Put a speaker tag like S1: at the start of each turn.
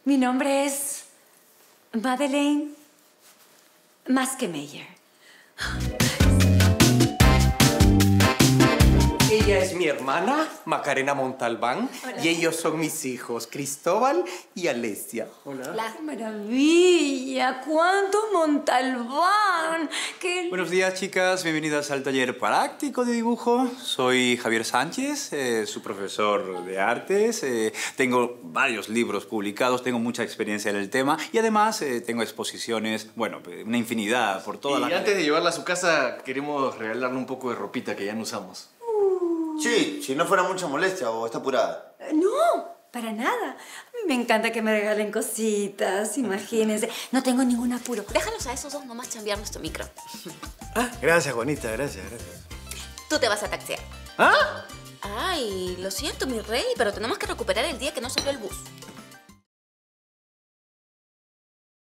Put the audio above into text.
S1: Mi nombre es Madeleine Maskemeyer.
S2: Ella es mi hermana, Macarena Montalbán. Hola. Y ellos son mis hijos, Cristóbal y Alessia.
S1: Hola. ¡Qué maravilla! ¡Cuántos Montalbán!
S3: Buenos días, chicas. Bienvenidas al taller práctico de dibujo. Soy Javier Sánchez, su profesor de artes. Tengo varios libros publicados, tengo mucha experiencia en el tema y además tengo exposiciones, bueno, una infinidad por toda la...
S4: Y antes de llevarla a su casa, queremos regalarle un poco de ropita que ya no usamos.
S5: Sí, si no fuera mucha molestia o está apurada.
S1: No, para nada. A mí me encanta que me regalen cositas, imagínense. No tengo ningún apuro.
S6: Déjalos a esos dos nomás chambear nuestro micro.
S5: Gracias, Juanita, gracias.
S6: Tú te vas a taxiar.
S5: ¿Ah?
S6: Ay, lo siento, mi rey, pero tenemos que recuperar el día que no salió el bus.